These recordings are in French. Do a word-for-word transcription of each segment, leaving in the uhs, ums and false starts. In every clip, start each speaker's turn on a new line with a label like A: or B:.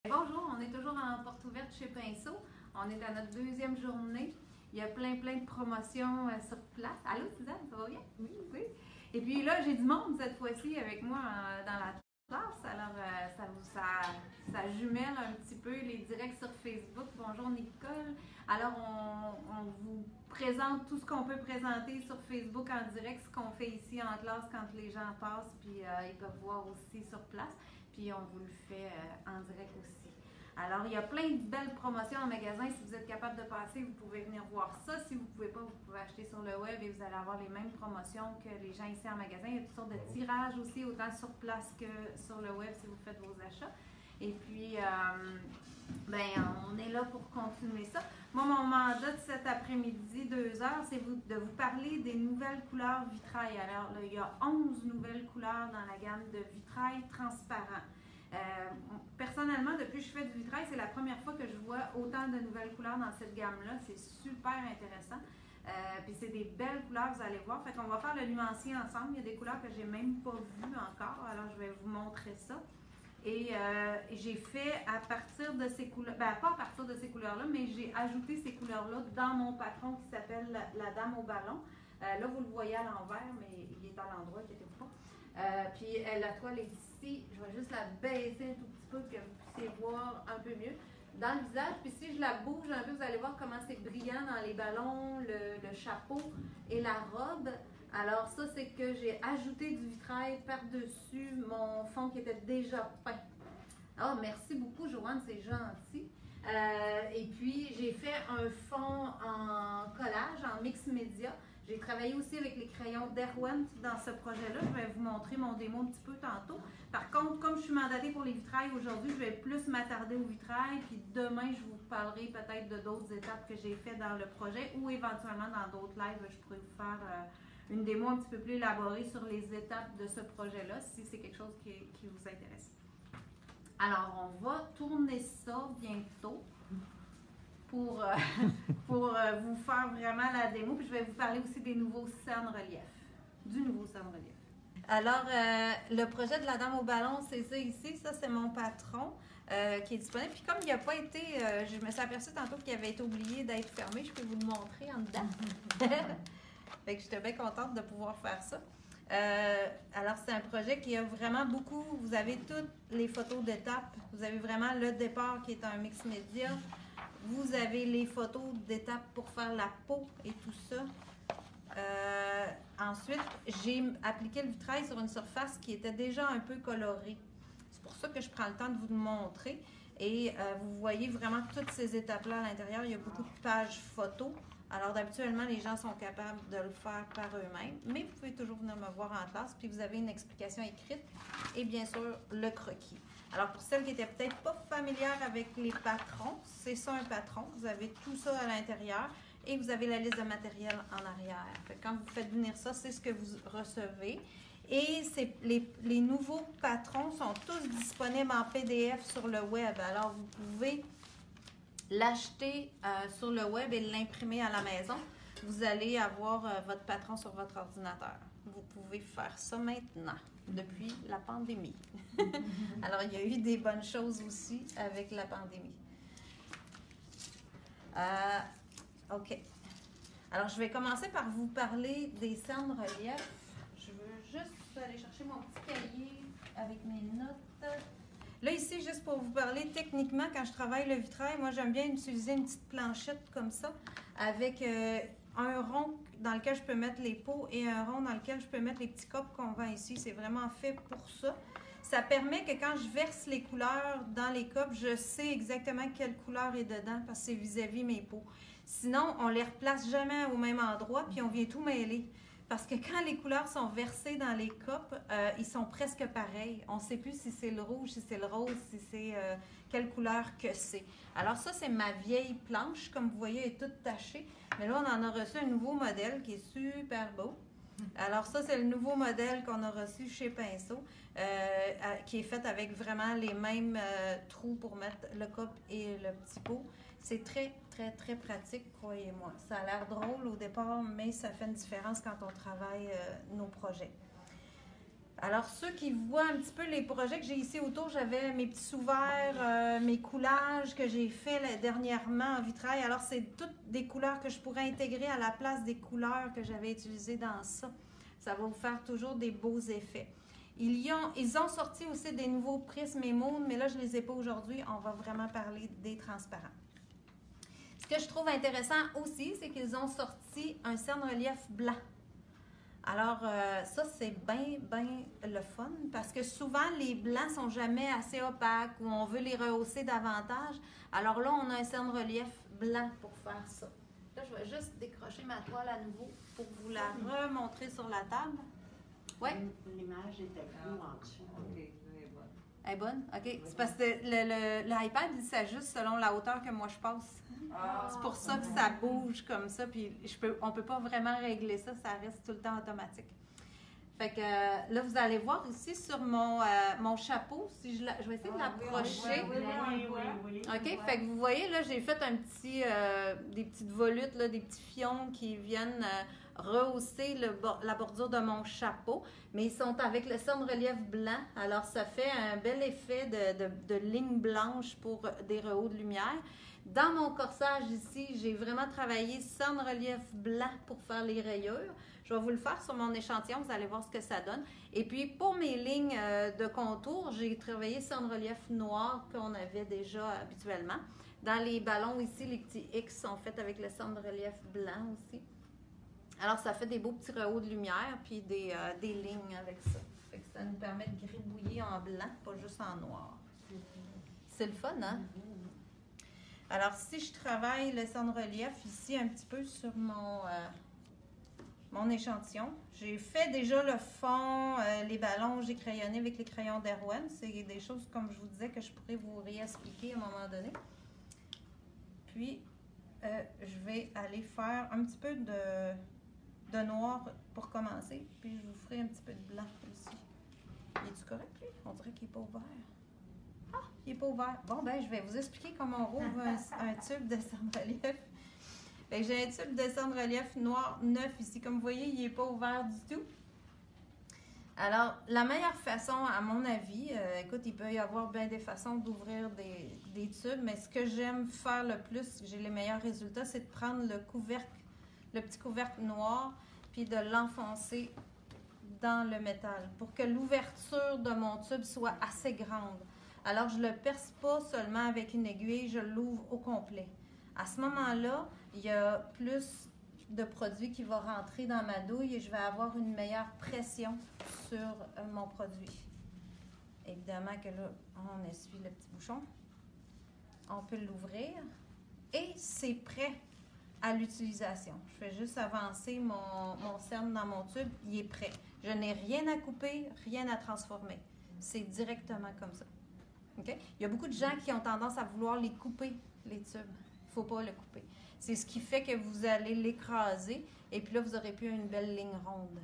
A: Bonjour, on est toujours en porte ouverte chez Pinceau. On est à notre deuxième journée. Il y a plein, plein de promotions euh, sur place. Allô, Suzanne, ça va bien? Oui, oui. Et puis là, j'ai du monde cette fois-ci avec moi euh, dans la classe. Alors, euh, ça, ça, ça jumelle un petit peu les directs sur Facebook. Bonjour, Nicole. Alors, on, on vous présente tout ce qu'on peut présenter sur Facebook en direct, ce qu'on fait ici en classe quand les gens passent, puis euh, ils peuvent voir aussi sur place. Puis on vous le fait euh, en direct aussi. Alors, il y a plein de belles promotions en magasin. Si vous êtes capable de passer, vous pouvez venir voir ça. Si vous ne pouvez pas, vous pouvez acheter sur le web et vous allez avoir les mêmes promotions que les gens ici en magasin. Il y a toutes sortes de tirages aussi, autant sur place que sur le web si vous faites vos achats. Et puis, euh, ben, on est là pour continuer ça. Moi, mon mandat de cet après-midi, deux heures, c'est vous, de vous parler des nouvelles couleurs vitrail. Alors, là, il y a onze nouvelles couleurs dans la gamme de vitrail transparent. Euh, personnellement, depuis que je fais du vitrail, c'est la première fois que je vois autant de nouvelles couleurs dans cette gamme-là. C'est super intéressant. Euh, puis c'est des belles couleurs, vous allez voir. Fait qu'on va faire le nuancier ensemble. Il y a des couleurs que j'ai même pas vues encore. Alors, je vais vous montrer ça. Et euh, j'ai fait à partir de ces couleurs, ben pas à partir de ces couleurs-là, mais j'ai ajouté ces couleurs-là dans mon patron qui s'appelle la, la Dame au ballon. Euh, là, vous le voyez à l'envers, mais il est à l'endroit, inquiétez-vous pas. Euh, puis euh, la toile est ici. Je vais juste la baisser un tout petit peu pour que vous puissiez voir un peu mieux dans le visage. Puis si je la bouge un peu, vous allez voir comment c'est brillant dans les ballons, le, le chapeau et la robe. Alors ça, c'est que j'ai ajouté du vitrail par-dessus mon fond qui était déjà peint. Oh, merci beaucoup, Joanne, c'est gentil. Euh, et puis, j'ai fait un fond en collage, en mix média. J'ai travaillé aussi avec les crayons Derwent dans ce projet-là. Je vais vous montrer mon démo un petit peu tantôt. Par contre, comme je suis mandatée pour les vitrails aujourd'hui, je vais plus m'attarder au vitrail. Puis demain, je vous parlerai peut-être de d'autres étapes que j'ai fait dans le projet ou éventuellement dans d'autres lives, je pourrais vous faire euh, une démo un petit peu plus élaborée sur les étapes de ce projet-là, si c'est quelque chose qui, qui vous intéresse. Alors, on va tourner ça bientôt pour, euh, pour euh, vous faire vraiment la démo. Puis je vais vous parler aussi des nouveaux cerne relief, du nouveau cerne relief. Alors, euh, le projet de la Dame au ballon, c'est ça ici. Ça, c'est mon patron euh, qui est disponible. Puis comme il n'a pas été, euh, je me suis aperçue tantôt qu'il avait été oublié d'être fermé. Je peux vous le montrer en dedans. Fait que j'étais bien contente de pouvoir faire ça. Euh, alors, c'est un projet qui a vraiment beaucoup, vous avez toutes les photos d'étapes, vous avez vraiment le départ qui est un mix média, vous avez les photos d'étapes pour faire la peau et tout ça. Euh, ensuite, j'ai appliqué le vitrail sur une surface qui était déjà un peu colorée. C'est pour ça que je prends le temps de vous le montrer. Et euh, vous voyez vraiment toutes ces étapes-là à l'intérieur. Il y a beaucoup de pages photos. Alors, habituellement, les gens sont capables de le faire par eux-mêmes, mais vous pouvez toujours venir me voir en classe, puis vous avez une explication écrite et bien sûr, le croquis. Alors, pour celles qui n'étaient peut-être pas familières avec les patrons, c'est ça un patron. Vous avez tout ça à l'intérieur et vous avez la liste de matériel en arrière. Fait que quand vous faites venir ça, c'est ce que vous recevez. Et les, les nouveaux patrons sont tous disponibles en P D F sur le web. Alors, vous pouvez l'acheter euh, sur le web et l'imprimer à la maison. Vous allez avoir euh, votre patron sur votre ordinateur. Vous pouvez faire ça maintenant, depuis la pandémie. Alors, il y a eu des bonnes choses aussi avec la pandémie. Euh, OK. Alors, je vais commencer par vous parler des cernes relief. Je veux juste aller chercher mon petit cahier avec mes notes. Là, ici, juste pour vous parler techniquement, quand je travaille le vitrail, moi, j'aime bien utiliser une petite planchette comme ça, avec euh, un rond dans lequel je peux mettre les pots et un rond dans lequel je peux mettre les petits copes qu'on vend ici. C'est vraiment fait pour ça. Ça permet que quand je verse les couleurs dans les copes, je sais exactement quelle couleur est dedans parce que c'est vis-à-vis mes pots. Sinon, on les replace jamais au même endroit puis on vient tout mêler. Parce que quand les couleurs sont versées dans les copes, euh, ils sont presque pareils. On ne sait plus si c'est le rouge, si c'est le rose, si c'est euh, quelle couleur que c'est. Alors ça, c'est ma vieille planche. Comme vous voyez, elle est toute tachée. Mais là, on en a reçu un nouveau modèle qui est super beau. Alors ça, c'est le nouveau modèle qu'on a reçu chez Pinceau, euh, à, qui est fait avec vraiment les mêmes euh, trous pour mettre le cop et le petit pot. C'est très, très, très pratique, croyez-moi. Ça a l'air drôle au départ, mais ça fait une différence quand on travaille euh, nos projets. Alors, ceux qui voient un petit peu les projets que j'ai ici autour, j'avais mes petits sous-verts, euh, mes coulages que j'ai fait là, dernièrement en vitrail. Alors, c'est toutes des couleurs que je pourrais intégrer à la place des couleurs que j'avais utilisées dans ça. Ça va vous faire toujours des beaux effets. Ils, y ont, ils ont sorti aussi des nouveaux prismes et moons, mais là, je ne les ai pas aujourd'hui. On va vraiment parler des transparents. Ce que je trouve intéressant aussi, c'est qu'ils ont sorti un cerne-relief blanc. Alors, euh, ça, c'est bien, bien le fun, parce que souvent, les blancs sont jamais assez opaques ou on veut les rehausser davantage. Alors là, on a un cerne-relief blanc pour faire ça. Là, je vais juste décrocher ma toile à nouveau pour vous la remontrer sur la table. Oui?
B: L'image était bleue en dessous.
A: OK, elle est bonne. Elle est bonne? OK. C'est parce que l'iPad, il s'ajuste selon la hauteur que moi je passe. Ah, c'est pour ça que ça bouge comme ça, puis je peux, on ne peut pas vraiment régler ça, ça reste tout le temps automatique. Fait que euh, là, vous allez voir ici sur mon, euh, mon chapeau, si je, la, je vais essayer de l'approcher.
B: Oui, oui, oui, oui,
A: OK, fait que vous voyez, là, j'ai fait un petit, euh, des petites volutes, là, des petits fions qui viennent euh, rehausser le, la bordure de mon chapeau, mais ils sont avec le cerne-relief blanc, alors ça fait un bel effet de, de, de ligne blanche pour des rehauts de lumière. Dans mon corsage ici, j'ai vraiment travaillé cerne-relief blanc pour faire les rayures. Je vais vous le faire sur mon échantillon, vous allez voir ce que ça donne. Et puis, pour mes lignes de contour, j'ai travaillé cerne-relief noir qu'on avait déjà habituellement. Dans les ballons ici, les petits X sont faits avec le cerne-relief blanc aussi. Alors, ça fait des beaux petits rehauts de lumière, puis des, euh, des lignes avec ça. Fait que ça nous permet de gribouiller en blanc, pas juste en noir. C'est le fun, hein? Alors, si je travaille le cerne-relief ici un petit peu sur mon, euh, mon échantillon, j'ai fait déjà le fond, euh, les ballons, j'ai crayonné avec les crayons d'Erwan. C'est des choses, comme je vous disais, que je pourrais vous réexpliquer à un moment donné. Puis, euh, je vais aller faire un petit peu de, de noir pour commencer. Puis, je vous ferai un petit peu de blanc ici. Il est-tu correct, lui? On dirait qu'il n'est pas ouvert. Ah, il n'est pas ouvert. Bon, ben, je vais vous expliquer comment on rouvre un, un tube de cerne-relief. J'ai un tube de cerne-relief noir neuf ici. Comme vous voyez, il n'est pas ouvert du tout. Alors, la meilleure façon, à mon avis, euh, écoute, il peut y avoir bien des façons d'ouvrir des, des tubes, mais ce que j'aime faire le plus, j'ai les meilleurs résultats, c'est de prendre le couvercle, le petit couvercle noir, puis de l'enfoncer dans le métal pour que l'ouverture de mon tube soit assez grande. Alors, je ne le perce pas seulement avec une aiguille, je l'ouvre au complet. À ce moment-là, il y a plus de produit qui va rentrer dans ma douille et je vais avoir une meilleure pression sur euh, mon produit. Évidemment que là, on essuie le petit bouchon. On peut l'ouvrir et c'est prêt à l'utilisation. Je fais juste avancer mon, mon cerne dans mon tube, il est prêt. Je n'ai rien à couper, rien à transformer. C'est directement comme ça. Okay? Il y a beaucoup de gens qui ont tendance à vouloir les couper, les tubes. Il ne faut pas le couper. C'est ce qui fait que vous allez l'écraser et puis là, vous aurez plus une belle ligne ronde.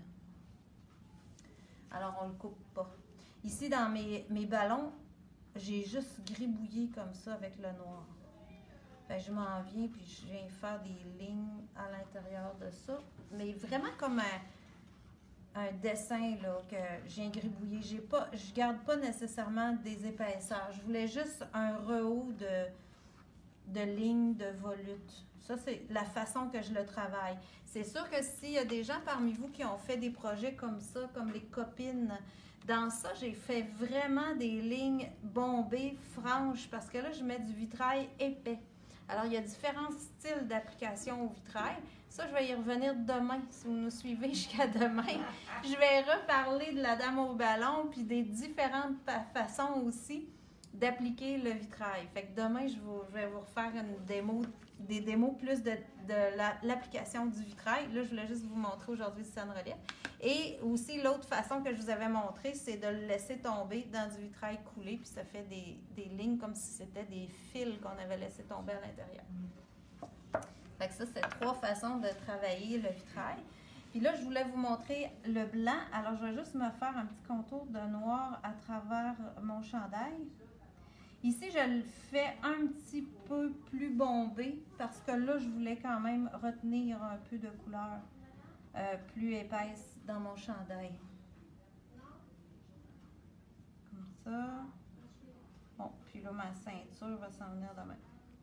A: Alors, on ne le coupe pas. Ici, dans mes, mes ballons, j'ai juste gribouillé comme ça avec le noir. Fait que je m'en viens puis je viens faire des lignes à l'intérieur de ça. Mais vraiment comme un, un dessin là, que j'ai gribouillé. J'ai pas, je ne garde pas nécessairement des épaisseurs. Je voulais juste un rehaut de, de lignes, de volutes. Ça, c'est la façon que je le travaille. C'est sûr que s'il y a des gens parmi vous qui ont fait des projets comme ça, comme les copines, dans ça, j'ai fait vraiment des lignes bombées, franches, parce que là, je mets du vitrail épais. Alors, il y a différents styles d'application au vitrail. Ça, je vais y revenir demain, si vous nous suivez jusqu'à demain. Je vais reparler de la dame au ballon, puis des différentes façons aussi d'appliquer le vitrail. Fait que demain, je, vous, je vais vous refaire une démo, des démos plus de, de l'application du vitrail. Là, je voulais juste vous montrer aujourd'hui ce cerne-relief. Et aussi, l'autre façon que je vous avais montré, c'est de le laisser tomber dans du vitrail coulé, puis ça fait des, des lignes comme si c'était des fils qu'on avait laissé tomber à l'intérieur. Fait que ça, c'est trois façons de travailler le vitrail. Puis là, je voulais vous montrer le blanc. Alors, je vais juste me faire un petit contour de noir à travers mon chandail. Ici, je le fais un petit peu plus bombé parce que là, je voulais quand même retenir un peu de couleur euh, plus épaisse dans mon chandail.
C: ça. Bon, puis là, ma ceinture va s'en venir demain.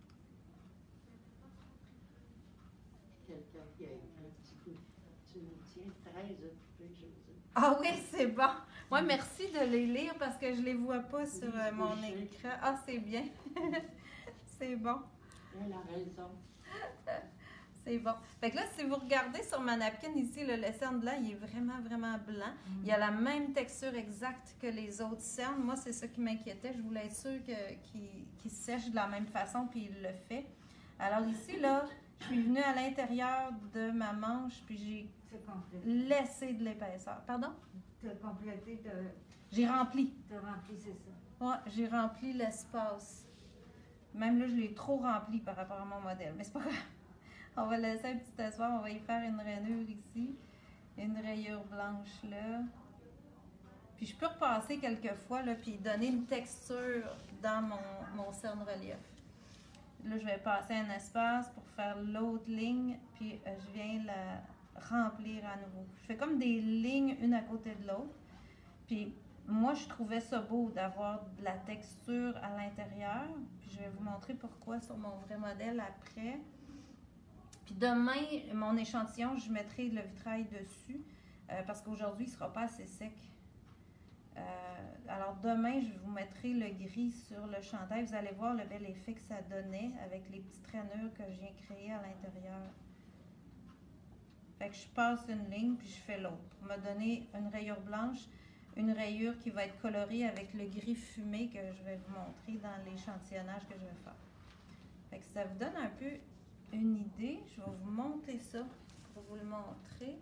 B: Quelqu'un qui a écrit un petit coup. Tu nous tiens treize occupés, Josée.
C: Ah oui, c'est bon. Moi, merci de les lire parce que je les vois pas sur
B: Oui,
C: euh, mon
B: bouché.
C: écran. Ah, c'est bien. C'est bon.
B: Elle a raison.
C: C'est bon. Fait que là, si vous regardez sur ma napkin ici, le, le cerne blanc, il est vraiment, vraiment blanc. Il a la même texture exacte que les autres cernes. Moi, c'est ça qui m'inquiétait. Je voulais être sûre que- qu'il qu'il sèche de la même façon, puis il le fait. Alors ici, là, je suis venue à l'intérieur de ma manche, puis j'ai
D: C'est complet.
C: laissé de l'épaisseur. Pardon?
D: Tu as complété, tu
C: J'ai rempli.
D: as rempli, c'est ça.
C: Ouais, j'ai rempli l'espace. Même là, je l'ai trop rempli par rapport à mon modèle. Mais c'est pas grave. On va laisser un petit espoir. On va y faire une rainure ici. Une rayure blanche là. Puis je peux repasser quelques fois, là, puis donner une texture dans mon, mon cerne-relief. Là, je vais passer un espace pour faire l'autre ligne, puis euh, je viens la remplir à nouveau. Je fais comme des lignes une à côté de l'autre. Puis moi, je trouvais ça beau d'avoir de la texture à l'intérieur. Puis je vais vous montrer pourquoi sur mon vrai modèle après. Puis demain, mon échantillon, je mettrai le vitrail dessus euh, parce qu'aujourd'hui, il ne sera pas assez sec. Euh, alors demain, je vous mettrai le gris sur le chandail. Vous allez voir le bel effet que ça donnait avec les petites rainures que je viens créer à l'intérieur. Fait que je passe une ligne puis je fais l'autre. On m'a donné une rayure blanche, une rayure qui va être colorée avec le gris fumé que je vais vous montrer dans l'échantillonnage que je vais faire. Fait que ça vous donne un peu une idée. Je vais vous monter ça pour vous le montrer.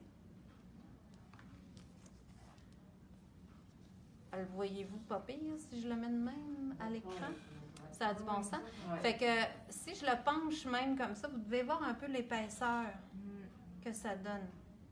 C: Le voyez-vous pas pire si je le mets de même à l'écran? Ça a du bon sens?
D: Ouais.
C: Fait que si je le penche même comme ça, vous devez voir un peu l'épaisseur
D: Mm.
C: que ça donne.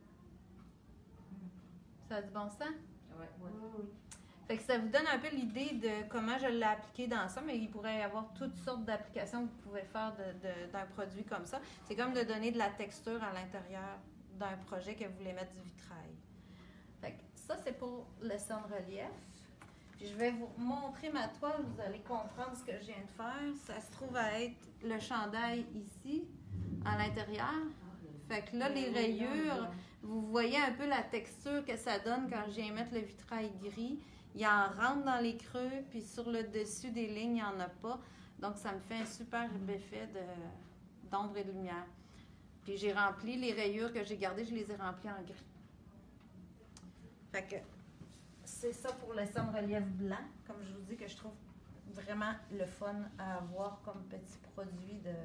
C: Ça a du bon sens?
D: Ouais. Oui, oui.
C: Fait que ça vous donne un peu l'idée de comment je l'ai appliqué dans ça, mais il pourrait y avoir toutes sortes d'applications que vous pouvez faire de- de- d'un produit comme ça. C'est comme de donner de la texture à l'intérieur d'un projet que vous voulez mettre du vitrail. Fait que ça, c'est pour le cerne-relief. Puis je vais vous montrer ma toile, vous allez comprendre ce que je viens de faire. Ça se trouve à être le chandail ici, à l'intérieur. Fait que là, les rayures, vous voyez un peu la texture que ça donne quand je viens mettre le vitrail gris. Il en rentre dans les creux, puis sur le dessus des lignes, il n'y en a pas. Donc, ça me fait un super effet de- d'ombre et de lumière. Puis j'ai rempli les rayures que j'ai gardées, je les ai remplies en gris. Fait que c'est ça pour le cerne-relief blanc, comme je vous dis, que je trouve vraiment le fun à avoir comme petit produit de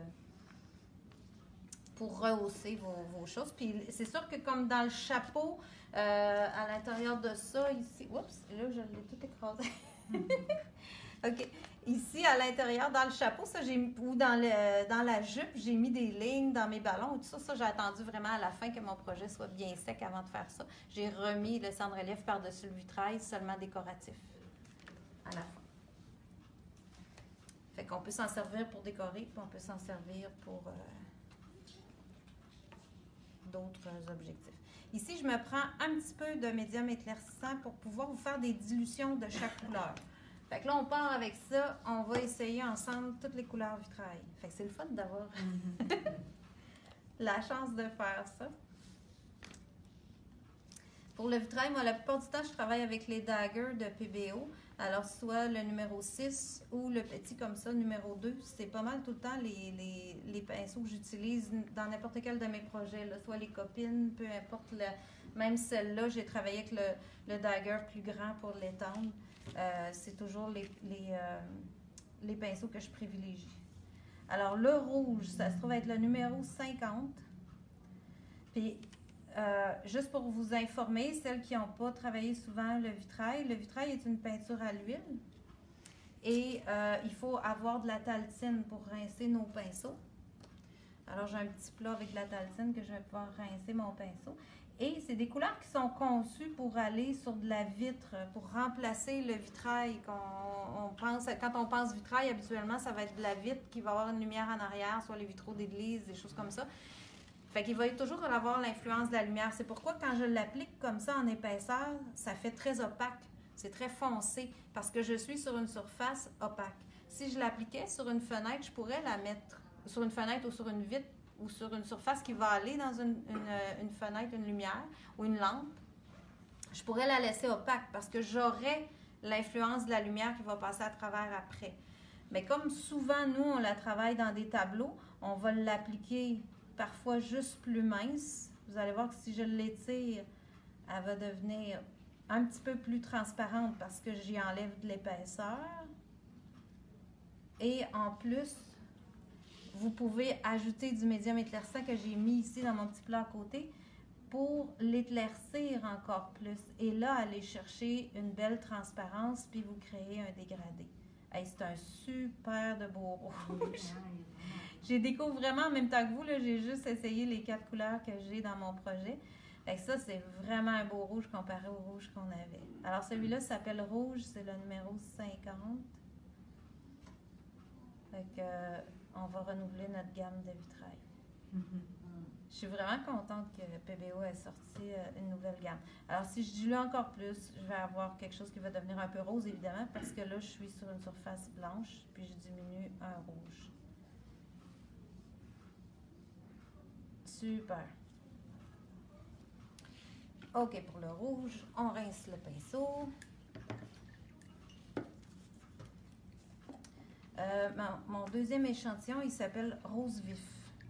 C: pour rehausser vos, vos choses. Puis c'est sûr que comme dans le chapeau, euh, à l'intérieur de ça, ici, oups, là je l'ai tout écrasé. OK. Ici, à l'intérieur, dans le chapeau, ça, j'ai mis- ou dans, le, dans la jupe, j'ai mis des lignes dans mes ballons et tout ça. Ça, j'ai attendu vraiment à la fin que mon projet soit bien sec avant de faire ça. J'ai remis le cendre-relief par-dessus le vitrail, seulement décoratif, à la fin. Fait qu'on peut s'en servir pour décorer, puis on peut s'en servir pour euh, d'autres objectifs. Ici, je me prends un petit peu de médium éclaircissant pour pouvoir vous faire des dilutions de chaque couleur. Fait que là, on part avec ça. On va essayer ensemble toutes les couleurs vitrail. Fait que c'est le fun d'avoir la chance de faire ça. Pour le vitrail, moi, la plupart du temps, je travaille avec les daggers de P B O. Alors, soit le numéro six ou le petit comme ça, numéro deux. C'est pas mal tout le temps les, les, les pinceaux que j'utilise dans n'importe quel de mes projets. Là. Soit les copines, peu importe. Le, même celle-là, j'ai travaillé avec le, le dagger plus grand pour l'étendre. Euh, c'est toujours les, les, euh, les pinceaux que je privilégie. Alors, le rouge, ça se trouve être le numéro cinquante. Puis, euh, juste pour vous informer, celles qui n'ont pas travaillé souvent le vitrail, le vitrail est une peinture à l'huile et euh, il faut avoir de la taltine pour rincer nos pinceaux. Alors, j'ai un petit plat avec de la taltine que je vais pouvoir rincer mon pinceau. Et c'est des couleurs qui sont conçues pour aller sur de la vitre, pour remplacer le vitrail. Qu'on, on pense, quand on pense vitrail, habituellement, ça va être de la vitre qui va avoir une lumière en arrière, soit les vitraux d'église, des choses comme ça. Fait qu'il va toujours avoir l'influence de la lumière. C'est pourquoi quand je l'applique comme ça en épaisseur, ça fait très opaque. C'est très foncé parce que je suis sur une surface opaque. Si je l'appliquais sur une fenêtre, je pourrais la mettre sur une fenêtre ou sur une vitre ou sur une surface qui va aller dans une, une, une fenêtre, une lumière ou une lampe. Je pourrais la laisser opaque parce que j'aurais l'influence de la lumière qui va passer à travers après. Mais comme souvent, nous, on la travaille dans des tableaux, on va l'appliquer parfois juste plus mince. Vous allez voir que si je l'étire, elle va devenir un petit peu plus transparente parce que j'y enlève de l'épaisseur. Et en plus, vous pouvez ajouter du médium éclaircissant que j'ai mis ici dans mon petit plat à côté pour l'éclaircir encore plus. Et là, aller chercher une belle transparence puis vous créez un dégradé. Hey, c'est un super de beau rouge. J'ai découvert vraiment en même temps que vous, là, j'ai juste essayé les quatre couleurs que j'ai dans mon projet. Fait que ça, c'est vraiment un beau rouge comparé au rouge qu'on avait. Alors, celui-là s'appelle rouge, c'est le numéro cinquante. Fait que, euh, on va renouveler notre gamme de vitrail. Je suis vraiment contente que P B O ait sorti euh, une nouvelle gamme. Alors, si je dilue encore plus, je vais avoir quelque chose qui va devenir un peu rose, évidemment, parce que là, je suis sur une surface blanche, puis je diminue un rouge. Super. OK, pour le rouge, on rince le pinceau. Euh, mon, mon deuxième échantillon, il s'appelle Rose Vif.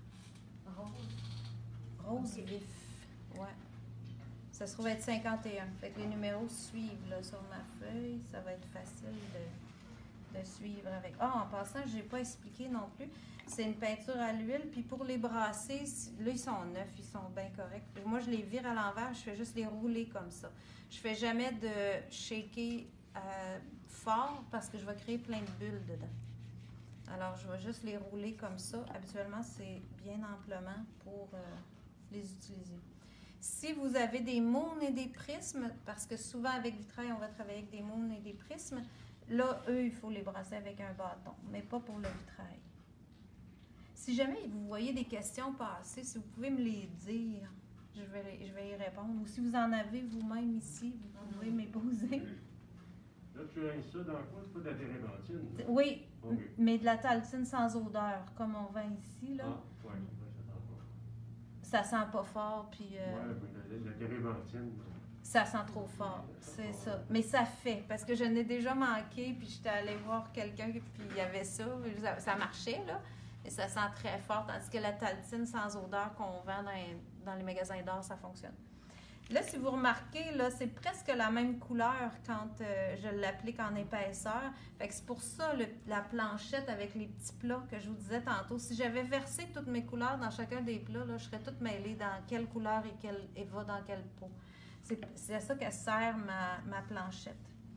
C: Rose vif, ouais. Ça se trouve être cinquante et un. Fait que les numéros suivent là, sur ma feuille. Ça va être facile de, de suivre avec. Ah, en passant, je n'ai pas expliqué non plus. C'est une peinture à l'huile. Puis pour les brasser, là, ils sont neufs, ils sont bien corrects. Puis moi, je les vire à l'envers, je fais juste les rouler comme ça. Je fais jamais de shaker euh, fort parce que je vais créer plein de bulles dedans. Alors, je vais juste les rouler comme ça. Habituellement, c'est bien amplement pour euh, les utiliser. Si vous avez des mounes et des prismes, parce que souvent avec vitrail, on va travailler avec des mounes et des prismes, là, eux, il faut les brasser avec un bâton, mais pas pour le vitrail. Si jamais vous voyez des questions passer, si vous pouvez me les dire, je vais, je vais y répondre. Ou si vous en avez vous-même ici, vous pouvez me les poser.
E: Là, tu rinces ça dans quoi? C'est pas de la térébenthine?
C: Oui,
E: Okay.
C: mais de la taltine sans odeur, comme on vend ici, là.
E: Ah, oui, ouais,
C: Ça
E: ça sent pas.
C: sent pas fort, puis... Euh,
E: Ouais, mais la, la térébenthine...
C: Ça sent trop fort, c'est ça. Mais ça fait, parce que je n'ai déjà manqué, puis j'étais allée voir quelqu'un, puis il y avait ça, ça, ça marchait, là, et ça sent très fort, tandis que la taltine sans odeur qu'on vend dans, les, dans les magasins d'or, ça fonctionne. Là, si vous remarquez, là, c'est presque la même couleur quand euh, je l'applique en épaisseur. Fait que c'est pour ça, le, la planchette avec les petits plats que je vous disais tantôt, si j'avais versé toutes mes couleurs dans chacun des plats, là, je serais toute mêlée dans quelle couleur et, quelle, et va dans quel pot. C'est à ça que sert ma, ma planchette.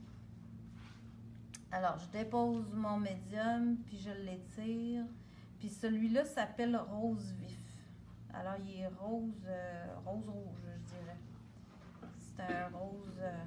C: Alors, je dépose mon médium, puis je l'étire. Puis celui-là s'appelle rose vif. Alors, il est rose, euh, rose-rouge, je dirais. C'est un rose... Euh...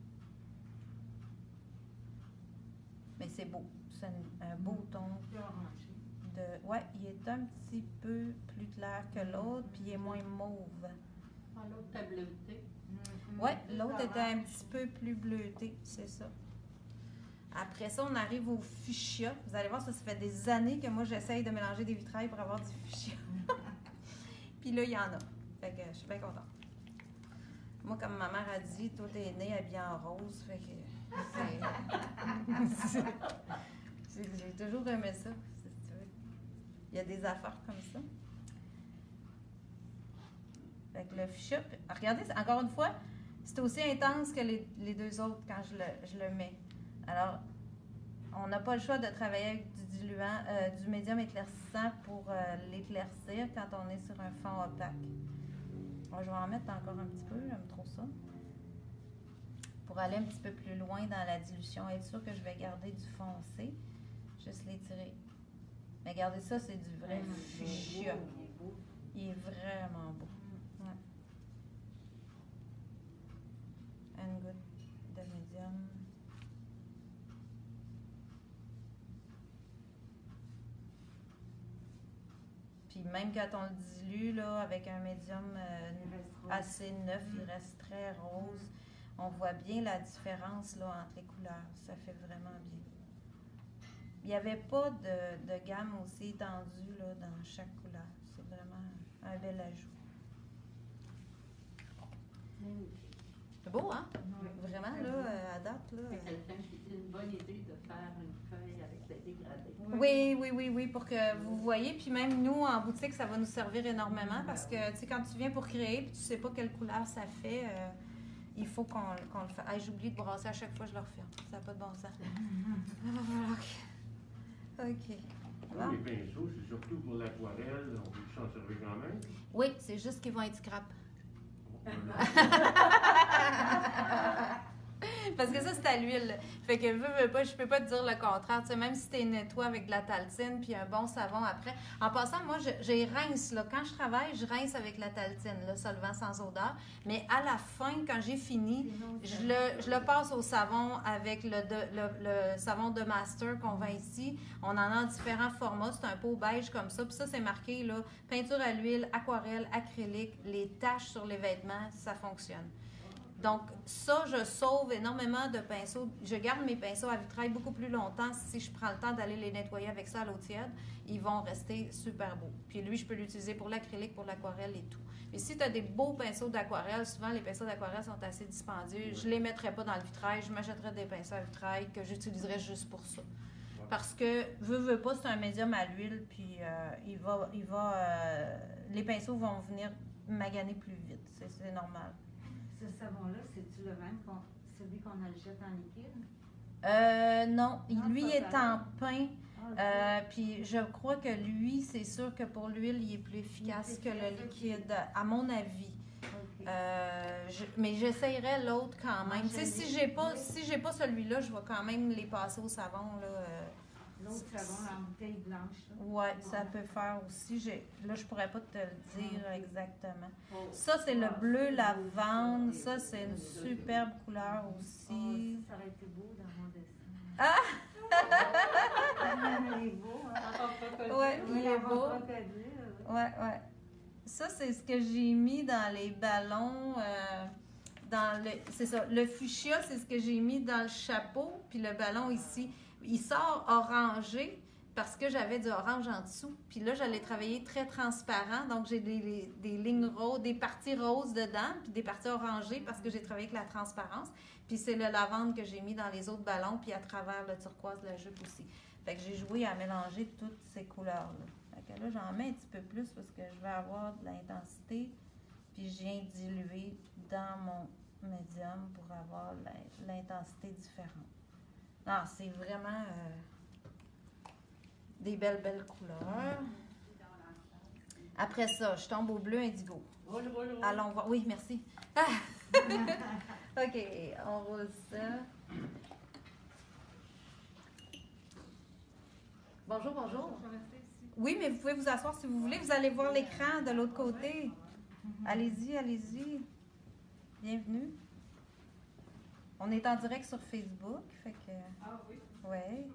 C: Mais c'est beau. C'est un, un beau ton. De... Ouais, il est un petit peu plus clair que l'autre, puis il est moins mauve.
B: Ah, l'autre t'a bleuté.
C: Oui, l'autre était un petit peu plus bleuté, c'est ça. Après ça, on arrive au fuchsia. Vous allez voir, ça, ça fait des années que moi, j'essaye de mélanger des vitrailles pour avoir du fuchsia. Puis là, il y en a. Fait que je suis bien contente. Moi, comme ma mère a dit, toi, t'es née habillée en rose. Fait que c'est... J'ai toujours aimé ça. Il y a des affaires comme ça. Fait que le fuchsia, regardez, encore une fois, c'est aussi intense que les, les deux autres quand je le, je le mets. Alors, on n'a pas le choix de travailler avec du diluant, euh, du médium éclaircissant pour euh, l'éclaircir quand on est sur un fond opaque. Bon, je vais en mettre encore un petit peu, j'aime trop ça. Pour aller un petit peu plus loin dans la dilution, être sûr que je vais garder du foncé, juste l'étirer. Mais regardez ça, c'est du vrai fuchsia. Il est vraiment beau. Une goutte de médium. Puis même quand on le dilue là, avec un médium euh, assez neuf, il reste très rose. on voit bien la différence là, entre les couleurs. Ça fait vraiment bien. Il n'y avait pas de, de gamme aussi étendue là, dans chaque couleur. C'est vraiment un bel ajout. C'est beau, hein?
B: Oui.
C: Vraiment, là, euh, à date, là.
B: C'est quelqu'un qui dit une bonne idée de faire une feuille avec des dégradés.
C: Oui, oui, oui, oui, pour que vous voyez. Puis même nous, en boutique, ça va nous servir énormément parce que, tu sais, quand tu viens pour créer puis tu sais pas quelle couleur ça fait, euh, il faut qu'on qu'on le fasse. Ah, j'oublie de brasser à chaque fois, je le referme. Ça n'a pas de bon sens. OK. OK.
E: Pour les pinceaux, c'est surtout pour l'aquarelle, on peut s'en servir quand même.
C: Oui, c'est juste qu'ils vont être scrap. Parce que ça, c'est à l'huile. Fait que veux, veux pas, je peux pas te dire le contraire. Tu sais, même si tu nettoies avec de la taltine puis un bon savon après. En passant, moi, je, je rince. Là. Quand je travaille, je rince avec la taltine, le solvant sans odeur. Mais à la fin, quand j'ai fini, je le, je le passe au savon avec le, de, le, le savon de master qu'on vend ici. On en a en différents formats. C'est un pot beige comme ça. Puis ça, c'est marqué là, peinture à l'huile, aquarelle, acrylique. Les taches sur les vêtements, ça fonctionne. Donc, ça, je sauve énormément de pinceaux. Je garde mes pinceaux à vitrail beaucoup plus longtemps si je prends le temps d'aller les nettoyer avec ça à l'eau tiède. Ils vont rester super beaux. Puis lui, je peux l'utiliser pour l'acrylique, pour l'aquarelle et tout. Mais si tu as des beaux pinceaux d'aquarelle, souvent les pinceaux d'aquarelle sont assez dispendieux. Je ne les mettrais pas dans le vitrail. Je m'achèterais des pinceaux à vitrail que j'utiliserais juste pour ça. Parce que, veux, veux pas, c'est un médium à l'huile. Puis, euh, il va, il va, euh, les pinceaux vont venir maganer plus vite. C'est, c'est normal.
D: Ce savon-là, c'est-tu le même, qu'on, celui qu'on achète en liquide?
C: Euh, non,
D: Non,
C: lui
D: pas
C: est en
D: pareil.
C: pain.
D: Ah, ok.
C: Euh, puis je crois que lui, c'est sûr que pour l'huile, il est plus efficace
D: Il est
C: que
D: plus
C: le
D: efficace,
C: liquide, à mon avis.
D: Ok.
C: Euh, je- mais j'essayerais l'autre quand même.
D: Moi,
C: Tu sais,
D: je
C: si
D: l'ai-
C: j'ai pas,
D: oui.
C: si j'ai pas celui-là, je vais quand même les passer au savon là. euh.
D: L'autre savon en bouteille blanche. Là.
C: Ouais, ça peut faire aussi. J'ai, là, je pourrais pas te le dire exactement.
B: Oh.
C: Ça, c'est le bleu lavande. Ça, c'est une superbe couleur
D: Oh,
C: aussi.
D: ça, ça aurait été beau dans mon dessin.
C: Ah!
D: Il est beau, hein?
C: Ouais,
D: Oui,
C: il est
D: la
C: beau.
D: crocodile, là.
C: Ouais, ouais. Ça, c'est ce que j'ai mis dans les ballons. euh, dans le, c'est ça. Le fuchsia, c'est ce que j'ai mis dans le chapeau. Puis le ballon ici, il sort orangé parce que j'avais du orange en dessous. Puis là, j'allais travailler très transparent. Donc, j'ai des, des, des lignes roses, des parties roses dedans, puis des parties orangées parce que j'ai travaillé avec la transparence. Puis c'est le lavande que j'ai mis dans les autres ballons, puis à travers le turquoise de la jupe aussi. Fait que j'ai joué à mélanger toutes ces couleurs-là. Fait que là, j'en mets un petit peu plus parce que je vais avoir de l'intensité. Puis je viens diluer dans mon médium pour avoir l'in- l'intensité différente. Non, c'est vraiment euh, des belles, belles couleurs. Après ça, je tombe au bleu indigo.
B: Roule, roule, roule.
C: Allons voir. Oui, merci. Ah! OK, on roule ça. Bonjour, bonjour. Oui, mais vous pouvez vous asseoir si vous voulez. Vous allez voir l'écran de l'autre côté. Allez-y, allez-y. Bienvenue. On est en direct sur Facebook, fait que...
A: Ah oui.
C: Ouais.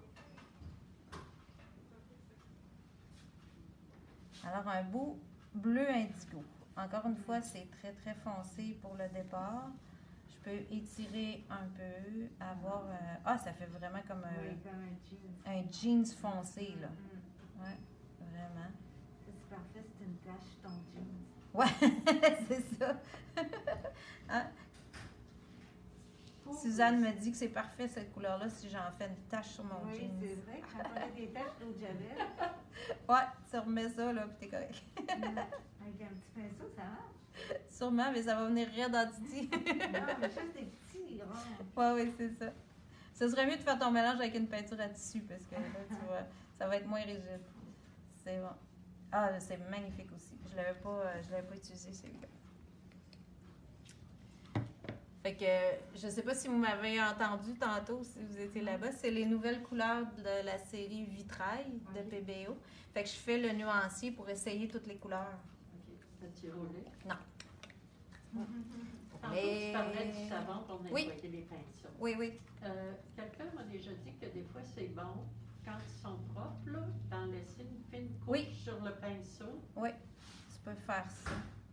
C: Alors, un beau bleu indigo. Encore une fois, c'est très, très foncé pour le départ. Je peux étirer un peu, avoir... un- Ah, ça fait vraiment comme un,
D: Oui, comme un jean.
C: un jeans foncé, là.
D: Mm.
C: Ouais, vraiment.
D: Ça, c'est parfait, c'est une tache, ton jean.
C: Ouais, c'est ça. Hein? Suzanne me dit que c'est parfait cette couleur-là si j'en fais une tache sur mon
D: Oui,
C: jeans.
D: c'est vrai que quand on a des taches d'eau de javel,
C: Ouais, tu remets ça, là, puis t'es correct.
D: avec un petit pinceau, ça marche.
C: Sûrement, mais ça va venir raide en titi.
D: Non, mais juste des petits ronds.
C: Ouais, oui, c'est ça. Ce serait mieux de faire ton mélange avec une peinture à tissu parce que là, tu vois, ça va être moins rigide. C'est bon. Ah, là, c'est magnifique aussi. Je l'avais pas, euh, je l'avais pas utilisé, celui-là. Fait que, je sais pas si vous m'avez entendu tantôt, si vous étiez là-bas, c'est les nouvelles couleurs de la série Vitrail de P B O. Fait que je fais le nuancier pour essayer toutes les couleurs.
B: OK. As-tu roulé? Tantôt,
C: Mais-
B: tu parlais du savon pour
C: Oui.
B: nettoyer les pinceaux.
C: Oui, oui.
B: Euh, Quelqu'un m'a déjà dit que des fois, c'est bon, quand ils sont propres, là, d'en laisser une fine couche
C: Oui.
B: sur le pinceau.
C: Oui, tu peux faire ça.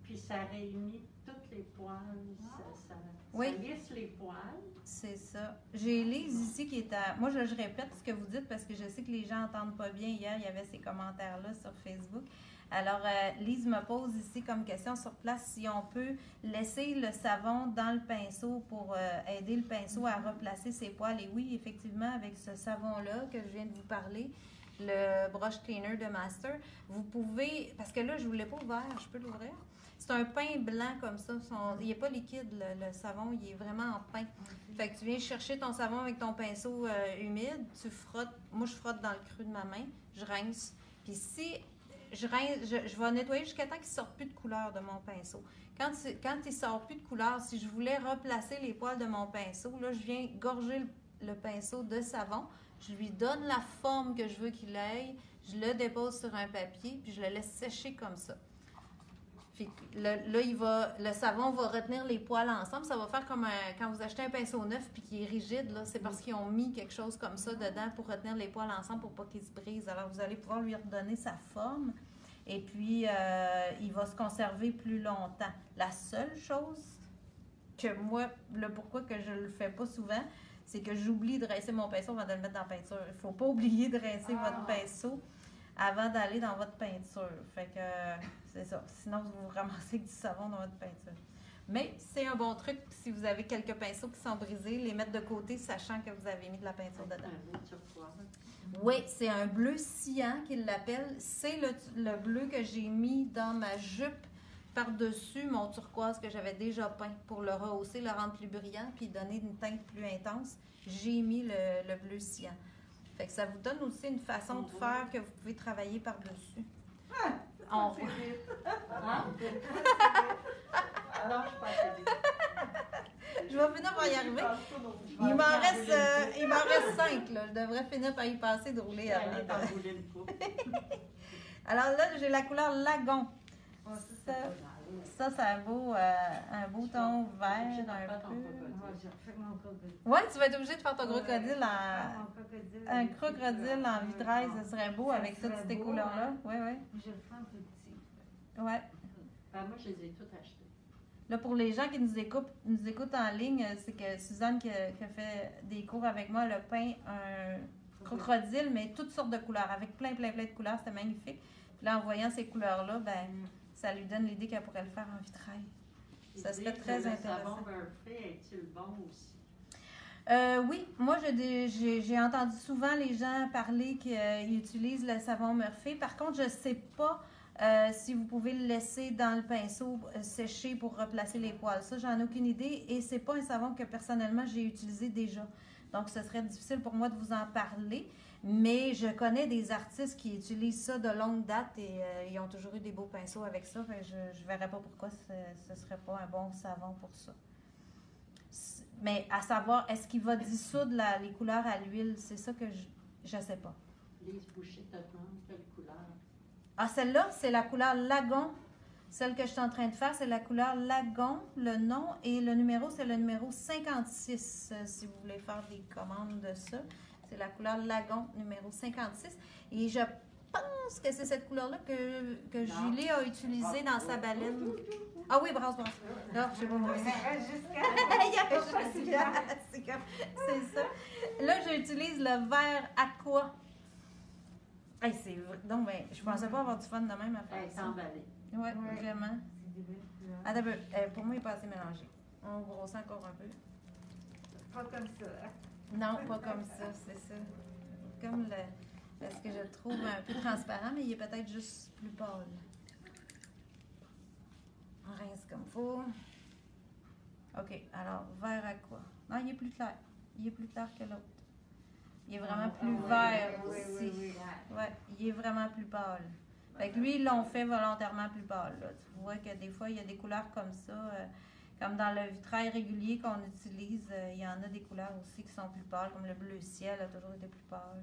B: Puis ça réunit toutes les poils, ça, ça,
C: Oui.
B: ça lisse les poils.
C: C'est ça. J'ai Lise ici qui est à... Moi, je, je répète ce que vous dites parce que je sais que les gens n'entendent pas bien. Hier, il y avait ces commentaires-là sur Facebook. Alors, euh, Lise me pose ici comme question sur place si on peut laisser le savon dans le pinceau pour euh, aider le pinceau à replacer ses poils. Et oui, effectivement, avec ce savon-là que je viens de vous parler, le brush cleaner de Master, vous pouvez... Parce que là, je ne vous l'ai pas ouvert. Je peux l'ouvrir? C'est un pain blanc comme ça. Son, il n'est pas liquide, le, le savon. Il est vraiment en pain. Fait que tu viens chercher ton savon avec ton pinceau euh, humide. Tu frottes. Moi, je frotte dans le creux de ma main. Je rince. Puis si... Je, rince, je, je vais nettoyer jusqu'à temps qu'il ne sorte plus de couleur de mon pinceau. Quand, quand il ne sort plus de couleur, si je voulais replacer les poils de mon pinceau, là, je viens gorger le, le pinceau de savon. Je lui donne la forme que je veux qu'il ait. Je le dépose sur un papier, puis je le laisse sécher comme ça. Puis là, là, il va, le savon va retenir les poils ensemble. Ça va faire comme un, quand vous achetez un pinceau neuf puis qui est rigide, là, c'est parce qu'ils ont mis quelque chose comme ça dedans pour retenir les poils ensemble pour pas qu'ils se brisent. Alors, vous allez pouvoir lui redonner sa forme et puis euh, il va se conserver plus longtemps. La seule chose que moi, le pourquoi que je le fais pas souvent, c'est que j'oublie de rincer mon pinceau avant de le mettre dans la peinture. Il faut pas oublier de rincer ah. votre pinceau avant d'aller dans votre peinture. Fait que c'est ça. Sinon, vous vous ramassez avec du savon dans votre peinture. Mais c'est un bon truc si vous avez quelques pinceaux qui sont brisés, les mettre de côté, sachant que vous avez mis de la peinture dedans. Oui, c'est un bleu cyan qu'ils l'appellent. C'est le, le bleu que j'ai mis dans ma jupe par-dessus mon turquoise que j'avais déjà peint pour le rehausser, le rendre plus brillant puis donner une teinte plus intense. J'ai mis le, le bleu cyan. Fait que ça vous donne aussi une façon de faire que vous pouvez travailler par-dessus.
B: Ah,
C: On...
B: hein? Alors, je passe
C: Je vais finir par y arriver. Il m'en reste, euh, il m'en reste cinq. Là. Je devrais finir par y passer de rouler avant. Alors là, j'ai la couleur Lagon. Ça, ça c'est un beau, euh, un beau ton vert un peu. Oui, tu vas être obligé de faire ton crocodile en... Un crocodile en vitrail, ce serait beau avec toutes ces couleurs-là. Oui, oui.
D: Je le fais un peu petit.
C: Oui.
B: Moi, je les ai toutes achetées.
C: Là, pour les gens qui nous écoutent, nous écoutent en ligne, c'est que Suzanne qui a, qui a fait des cours avec moi, elle a peint un crocodile, mais toutes sortes de couleurs, avec plein, plein, plein de couleurs. C'était magnifique. Puis là, en voyant ces couleurs-là, ben, ça lui donne l'idée qu'elle pourrait le faire en vitrail. Ça serait très intéressant. Le
B: savon Murphy, est-il bon aussi?
C: Euh, oui, moi j'ai, j'ai entendu souvent les gens parler qu'ils utilisent le savon Murphy. Par contre, je ne sais pas euh, si vous pouvez le laisser dans le pinceau sécher pour replacer les poils. Ça, j'en ai aucune idée et c'est pas un savon que personnellement j'ai utilisé déjà. Donc, ce serait difficile pour moi de vous en parler. Mais je connais des artistes qui utilisent ça de longue date et euh, ils ont toujours eu des beaux pinceaux avec ça. Fait que je ne verrais pas pourquoi ce ne serait pas un bon savon pour ça. Mais à savoir, est-ce qu'il va dissoudre la, les couleurs à l'huile? C'est ça que je ne sais pas.
B: Lise Boucher te demande quelle couleur?
C: Ah, celle-là, c'est la couleur Lagon. Celle que je suis en train de faire, c'est la couleur Lagon, le nom. Et le numéro, c'est le numéro cinquante-six, euh, si vous voulez faire des commandes de ça. C'est la couleur Lagon, numéro cinquante-six. Et je pense que c'est cette couleur-là que, que Julie a utilisée dans sa baleine. Ah oui, brasse, brasse. Ah, je sais pas moi aussi. C'est ça. Là, j'utilise le vert aqua. Hey, c'est vrai. Donc, ben, je pensais pas avoir du fun de même à faire ça. Oui, ouais, vraiment. Attends un peu. Euh, pour moi, il n'est pas assez mélangé. On grossit encore un peu.
D: Pas comme ça.
C: Non, pas comme ça, c'est ça. Comme le... Parce que je le trouve un peu transparent, mais il est peut-être juste plus pâle. On rince comme il faut. OK, alors, vert à quoi? Non, il est plus clair. Il est plus clair que l'autre. Il est vraiment plus vert aussi. Ouais, il est vraiment plus pâle. Fait que lui, ils l'ont fait volontairement plus pâle. Là. Tu vois que des fois, il y a des couleurs comme ça. Euh, comme dans le vitrail régulier qu'on utilise, euh, il y en a des couleurs aussi qui sont plus pâles, comme le bleu ciel a toujours été plus pâle.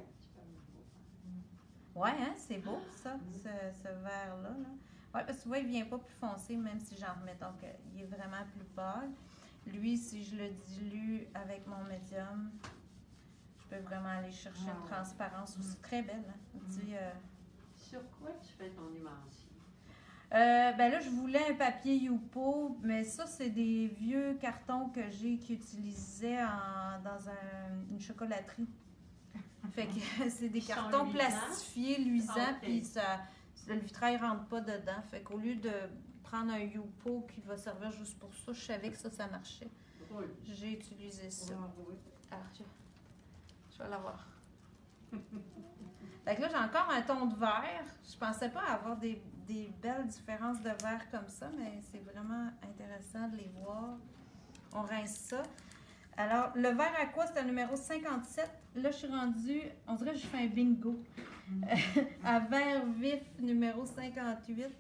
C: Ouais, hein, c'est beau ça, ce, ce vert-là. Là. Ouais, parce que tu vois, il ne vient pas plus foncé, même si j'en remets. Donc, euh, il est vraiment plus pâle. Lui, si je le dilue avec mon médium, je peux vraiment aller chercher wow. une transparence aussi très belle. Hein.
B: Mm.
C: Dis, euh,
B: Sur quoi tu fais ton émancier?
C: Euh, ben là, je voulais un papier Youpo, mais ça, c'est des vieux cartons que j'ai qui utilisaient en- dans un- une chocolaterie. Fait que c'est des
B: Ils sont
C: cartons
B: luisants?
C: plastifiés, luisants,
B: Ah, ok.
C: puis ça, le vitrail rentre pas dedans. Fait qu'au lieu de prendre un Youpo qui va servir juste pour ça, je savais que ça, ça marchait.
B: Oui.
C: J'ai utilisé ça.
B: Oui.
C: Alors, je, je vais l'avoir. Fait que là, j'ai encore un ton de vert. Je pensais pas avoir des, des belles différences de vert comme ça, mais c'est vraiment intéressant de les voir. On rince ça. Alors, le vert à quoi, c'est le numéro cinquante-sept. Là, je suis rendue, on dirait que je fais un bingo. À vert vif, numéro cinquante-huit.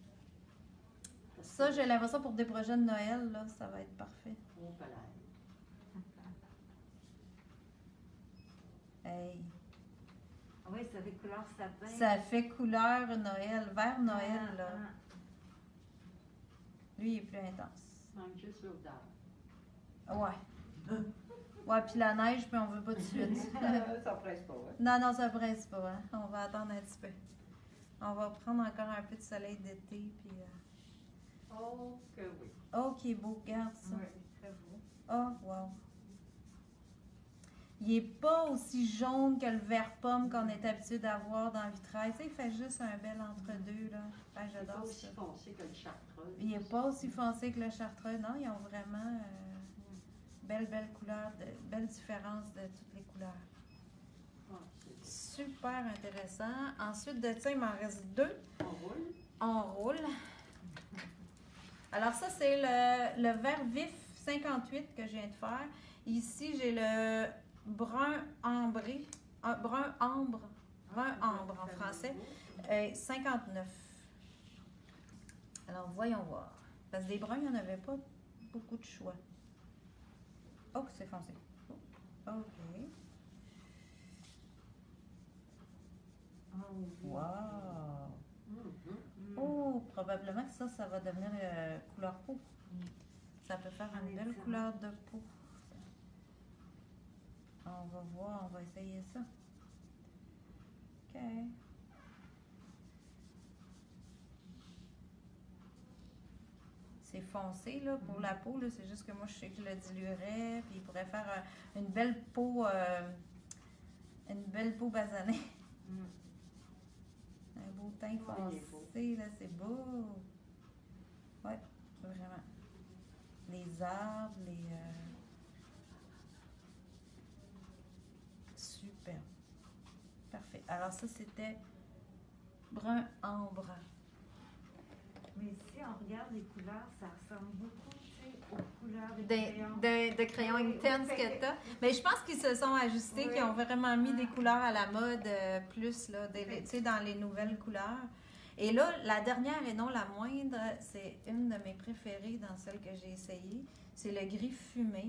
C: Ça, j'ai l'impression pour des projets de Noël, là, ça va être parfait.
B: Oh, palais.
C: Hey.
D: Oui, ça fait couleur sapin.
C: Ça fait couleur Noël, vert Noël,
D: Ah,
C: là. Lui, il est plus intense.
B: Manque juste l'odeur.
C: Ouais. Ouais, puis la neige, puis on veut pas tout de suite.
B: Ça presse pas, ouais.
C: Non, non, ça presse pas, hein. On va attendre un petit peu. On va prendre encore un peu de soleil d'été, puis... euh,
B: Oh, que oui.
C: Oh, qui est beau, regarde ça.
D: Oui, très beau.
C: Oh, wow. Il est pas aussi jaune que le vert pomme qu'on est habitué d'avoir dans le vitrail. Tu sais, il fait juste un bel entre-deux, là. Ah,
B: C'est pas
C: j'adore
B: aussi
C: ça.
B: foncé que le chartreux.
C: Il est pas aussi foncé que le chartreux. Non, ils ont vraiment euh, belle, belle couleur, de, belle différence de toutes les couleurs.
B: Ah, c'est
C: Super intéressant. Ensuite de ça, il m'en reste deux.
B: bon. On roule.
C: On roule. Alors ça, c'est le, le vert vif cinquante-huit que je viens de faire. Ici, j'ai le brun ambré, un brun ambre, brun ambre en français, euh, cinquante-neuf. Alors, voyons voir. Parce que des bruns, il n'y en avait pas beaucoup de choix. Oh, que c'est foncé. Oh, OK.
D: Oh, oui.
C: Wow.
B: Mhm.
C: Oh, probablement que ça, ça va devenir euh, couleur peau. Ça peut faire une belle couleur de peau. On va voir, on va essayer ça. OK. C'est foncé, là, pour la peau, là. C'est juste que moi, je sais que je le diluerais, puis il pourrait faire euh, une belle peau, euh, une belle peau basanée.
D: Mm.
C: Un beau teint
B: Ouais, il est beau.
C: foncé, là, c'est beau. Ouais, vraiment. Les arbres, les... euh, Super. Parfait. Alors ça, c'était brun ambre.
D: Mais si on regarde les couleurs, ça ressemble beaucoup, tu sais, aux couleurs des
C: Des-
D: crayons.
C: de, de crayons
D: Oui,
C: intense
D: oui.
C: que t'as. Mais je pense qu'ils se sont ajustés,
D: Oui.
C: qu'ils ont vraiment mis des
D: Ah.
C: couleurs à la mode euh, plus, là, des- tu sais, dans les nouvelles couleurs. Et là, la dernière et non la moindre, c'est une de mes préférées dans celles que j'ai essayées. C'est le gris fumé.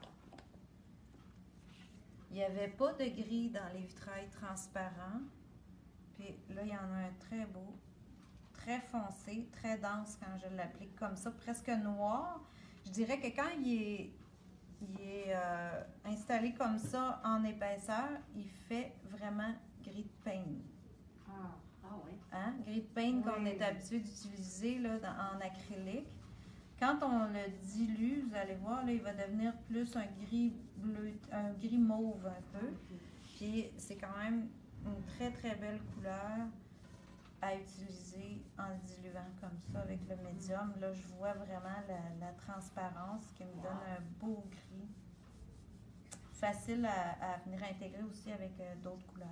C: Il n'y avait pas de gris dans les vitrails transparents. Puis là, il y en a un très beau, très foncé, très dense quand je l'applique comme ça, presque noir. Je dirais que quand il est, il est euh, installé comme ça en épaisseur, il fait vraiment gris de peigne.
D: Ah,
B: Ah oui.
C: Hein? Gris de peigne qu'on
D: Oui.
C: est habitué d'utiliser là, dans- en acrylique. Quand on le dilue, vous allez voir, là, il va devenir plus un gris bleu, un gris mauve un peu. Puis c'est quand même une très très belle couleur à utiliser en le diluant comme ça avec le médium. Là, je vois vraiment la, la transparence qui me donne un beau gris. Facile à, à venir intégrer aussi avec euh, d'autres couleurs.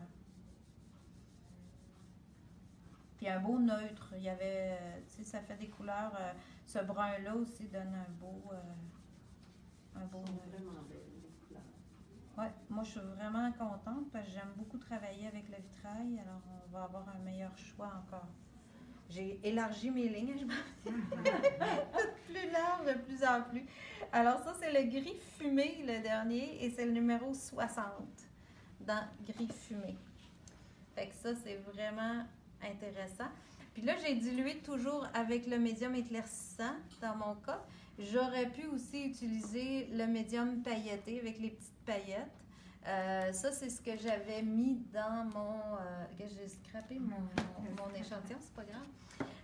C: Puis un beau neutre. Il y avait, euh, tu sais, ça fait des couleurs. euh, ce brun-là aussi donne un beau, euh, un beau
B: Elles sont
C: neutre.
B: vraiment belles, les couleurs.
C: Ouais, moi je suis vraiment contente parce que j'aime beaucoup travailler avec le vitrail, alors on va avoir un meilleur choix encore. J'ai élargi mes lignes, je pense. Toutes plus large de plus en plus. Alors ça c'est le gris fumé, le dernier, et c'est le numéro soixante dans gris fumé. Fait que ça c'est vraiment intéressant. Puis là j'ai dilué toujours avec le médium éclaircissant dans mon cas. J'aurais pu aussi utiliser le médium pailleté avec les petites paillettes. Euh, ça, c'est ce que j'avais mis dans mon... Euh, que j'ai scrappé mon, mon, mon échantillon, c'est pas grave.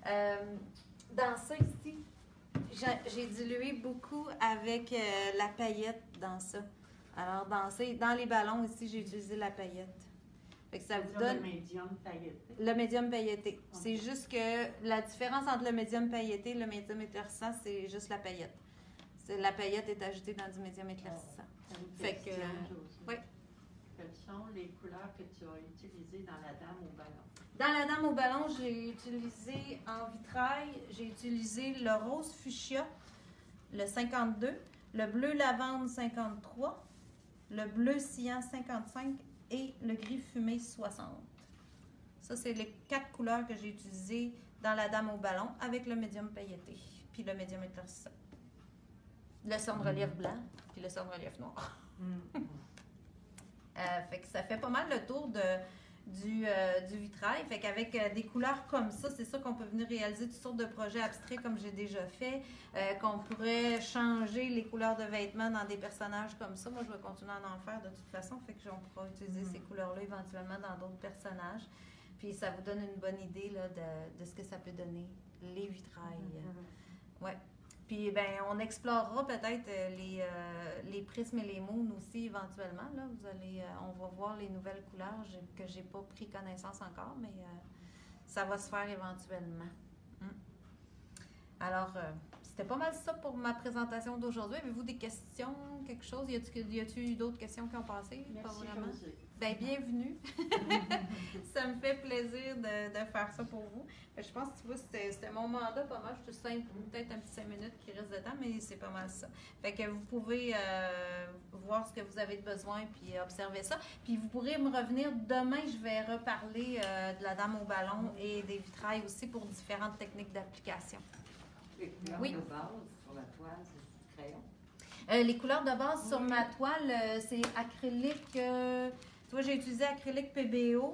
C: Euh, dans ça ici, j'ai, j'ai dilué beaucoup avec euh, la paillette dans ça. Alors, dans, ça, dans les ballons ici, j'ai utilisé la paillette. Fait que ça vous donne
B: le médium pailleté.
C: le médium pailleté. C'est juste que la différence entre le médium pailleté et le médium éclaircissant, c'est juste la paillette. C'est, la paillette est ajoutée dans du médium éclaircissant. Fait que, oui.
B: Quelles sont les couleurs que tu as utilisées dans la dame au ballon?
C: Dans la dame au ballon, j'ai utilisé en vitrail, j'ai utilisé le rose fuchsia, le cinquante-deux, le bleu lavande cinquante-trois, le bleu cyan cinquante-cinq et le gris fumé soixante. Ça, c'est les quatre couleurs que j'ai utilisées dans la dame au ballon avec le médium pailleté, puis le médium éclaircissant. Le cendre-relief blanc, puis le cendre-relief noir.
D: Mm.
C: euh, fait que ça fait pas mal le tour de, du, euh, du vitrail. Fait qu'avec euh, des couleurs comme ça, c'est ça qu'on peut venir réaliser toutes sortes de projets abstraits comme j'ai déjà fait, euh, qu'on pourrait changer les couleurs de vêtements dans des personnages comme ça. Moi, je vais continuer à en faire de toute façon, fait que on pourra utiliser
D: Mm.
C: ces couleurs-là éventuellement dans d'autres personnages. Puis ça vous donne une bonne idée là, de, de ce que ça peut donner, les vitrails.
D: Mm-hmm.
C: Ouais. Puis ben, on explorera peut-être euh, les, euh, les prismes et les moons aussi éventuellement. Là. Vous allez, euh, on va voir les nouvelles couleurs j'ai- que j'ai pas pris connaissance encore, mais euh, ça va se faire éventuellement. Mm. Alors, euh, c'était pas mal ça pour ma présentation d'aujourd'hui. Avez-vous des questions, quelque chose? Y a-t-il y a-t-il eu d'autres questions qui ont passé? Pas
B: Merci,
C: vraiment.
B: Josée.
C: Ben, bienvenue. Ça me fait plaisir de, de faire ça pour vous. Fait que je pense que tu vois, c'était, c'était mon mandat pas mal. Je te simple, peut-être un petit cinq minutes qui reste de temps, mais c'est pas mal ça. Fait que vous pouvez euh, voir ce que vous avez de besoin puis observer ça. Puis vous pourrez me revenir demain. Je vais reparler euh, de la dame au ballon et des vitrails aussi pour différentes techniques d'application.
F: Les couleurs
C: Oui.
F: de base sur la toile, c'est du crayon.
C: Euh, les couleurs de base sur ma toile, euh, c'est acrylique. euh, tu vois, j'ai utilisé acrylique P B O.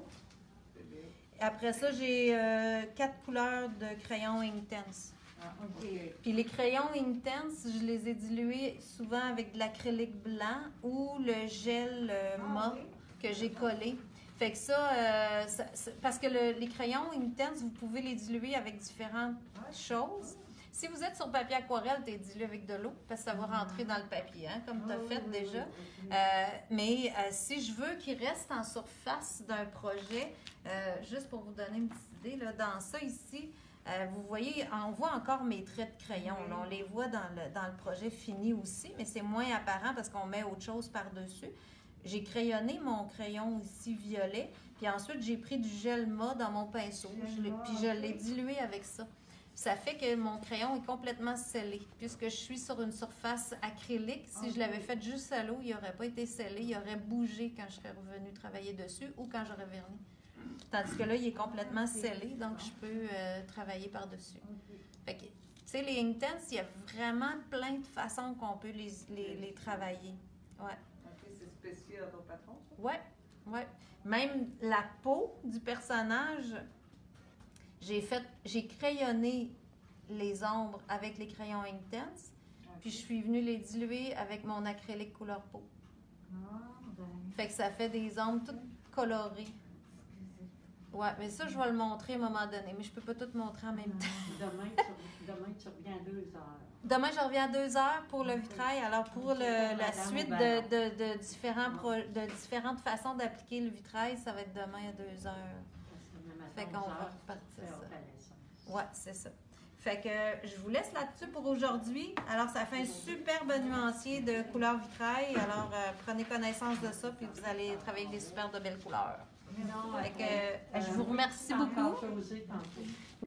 C: Après ça, j'ai euh, quatre couleurs de crayon Inktense.
F: Ah, OK.
C: Puis les crayons Inktense, je les ai dilués souvent avec de l'acrylique blanc ou le gel euh, mat que j'ai collé. Fait que ça, euh, ça- ça- parce que le- les crayons Inktense, vous pouvez les diluer avec différentes choses. Si vous êtes sur papier aquarelle, tu es dilué avec de l'eau parce que ça va rentrer dans le papier, hein, comme tu as fait déjà. Euh, mais euh, si je veux qu'il reste en surface d'un projet, euh, juste pour vous donner une petite idée, là, dans ça ici, euh, vous voyez, on voit encore mes traits de crayon. Là, on les voit dans le, dans le projet fini aussi, mais c'est moins apparent parce qu'on met autre chose par-dessus. J'ai crayonné mon crayon ici violet, puis ensuite j'ai pris du gel mat dans mon pinceau, je l'ai- puis je l'ai dilué avec ça. Ça fait que mon crayon est complètement scellé. Puisque je suis sur une surface acrylique, si je l'avais fait juste à l'eau, il n'aurait pas été scellé, il aurait bougé quand je serais revenue travailler dessus ou quand j'aurais verni. Tandis que là, il est complètement scellé, donc je peux euh, travailler par-dessus. Fait que, tu sais, les Inktense, il y a vraiment plein de façons qu'on peut les, les, les travailler. Ouais.
F: OK, c'est spécial à ton patron, ça?
C: Ouais, ouais. Même la peau du personnage, j'ai fait, j'ai crayonné les ombres avec les crayons Inktense, puis je suis venue les diluer avec mon acrylique couleur peau.
D: Ah, ben.
C: Fait que ça fait des ombres toutes colorées. Ouais, mais ça, je vais le montrer à un moment donné, mais je peux pas tout montrer en même temps.
B: Demain, tu, demain, tu reviens à deux heures.
C: Demain, je reviens à deux heures pour le vitrail. Alors, pour le- la suite de, de, de différents pro- de différentes façons d'appliquer le vitrail, ça va être demain à deux heures. Fait qu'on va repartir ça. Ouais, c'est ça. Fait que je vous laisse là-dessus pour aujourd'hui. Alors, ça fait un superbe nuancier de couleur vitrail. Alors, euh, prenez connaissance de ça, puis vous allez travailler avec des super de belles couleurs.
B: Non,
C: Fait que, euh, je vous remercie beaucoup.
B: Encore Josée tantôt.